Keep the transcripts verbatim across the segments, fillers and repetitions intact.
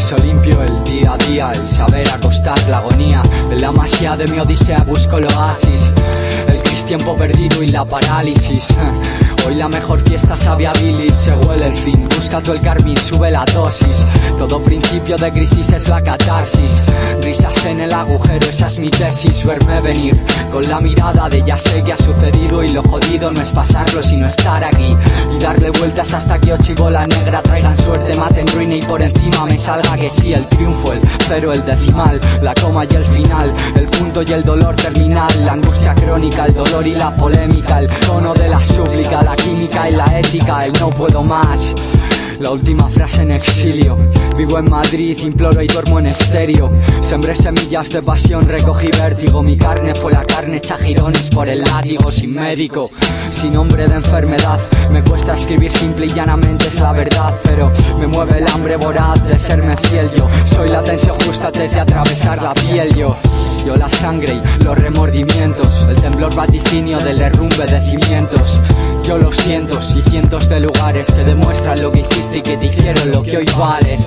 verso limpio, el día a día, el saber acostar, la agonía. En la masía de mi odisea busco el oasis, el gris tiempo perdido y la parálisis. Hoy la mejor fiesta sabe a bilis, se huele el fin, busca tú el carmín, sube la dosis. Todo principio de crisis es la catarsis, risas en el agujero, esa es mi tesis. Verme venir con la mirada de ya sé que ha sucedido, y lo jodido no es pasarlo sino estar aquí y darle vueltas hasta que ocho y bola negra traigan suerte, maten ruina y por encima me salga que sí. El triunfo, el cero, el decimal, la coma y el final, el punto y el dolor terminal, la angustia crónica, el dolor y la polémica, el tono de la súplica, la química y la ética, el no puedo más. La última frase en exilio. Vivo en Madrid, imploro y duermo en estéreo. Sembré semillas de pasión, recogí vértigo. Mi carne fue la carne, echa girones por el látigo. Sin médico, sin nombre de enfermedad. Me cuesta escribir simple y llanamente es la verdad, pero me mueve el hambre voraz de serme fiel. Yo soy la tensión justa antes de atravesar la piel. Yo Yo la sangre y los remordimientos, el temblor vaticinio del derrumbe de cimientos. Yo los cientos y cientos de lugares que demuestran lo que hiciste y que te hicieron lo que hoy vales.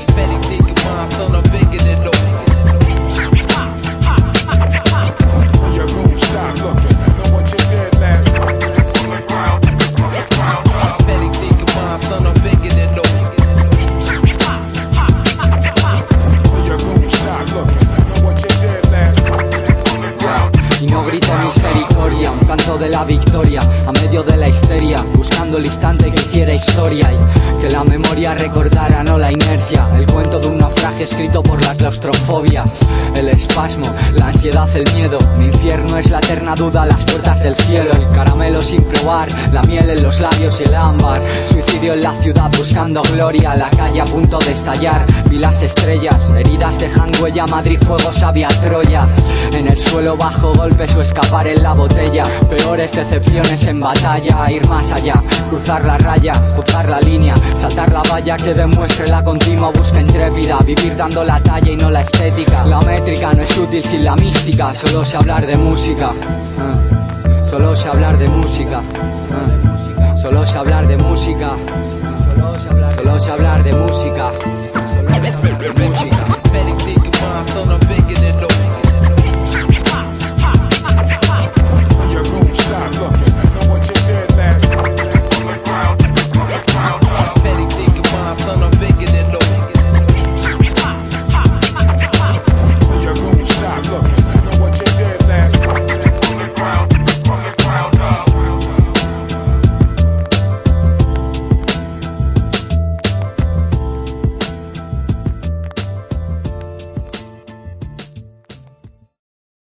Y no grite misericordia, un canto de la victoria, a medio de la histeria, buscando el instante que hiciera historia y que la memoria recordara, no la inercia. El cuento de un naufragio escrito por la claustrofobia, el espasmo, la ansiedad, el miedo. Mi infierno es la eterna duda, las puertas del cielo, el caramelo sin probar, la miel en los labios y el ámbar. Suicidio en la ciudad buscando gloria, la calle a punto de estallar. Vi las estrellas, heridas dejan huella, Madrid fuego sabia Troya. En el suelo bajo golpes o escapar en la botella, peores decepciones en batalla. Ir más allá, cruzar la raya, juzgar la línea, saltar la valla que demuestre la continua busca intrépida. Vivir dando la talla y no la estética. La métrica no es útil sin la mística, solo sé hablar de música. uh, Solo sé hablar de música. uh, Solo sé hablar de música. Solo sé hablar de música. Solo sé hablar de música.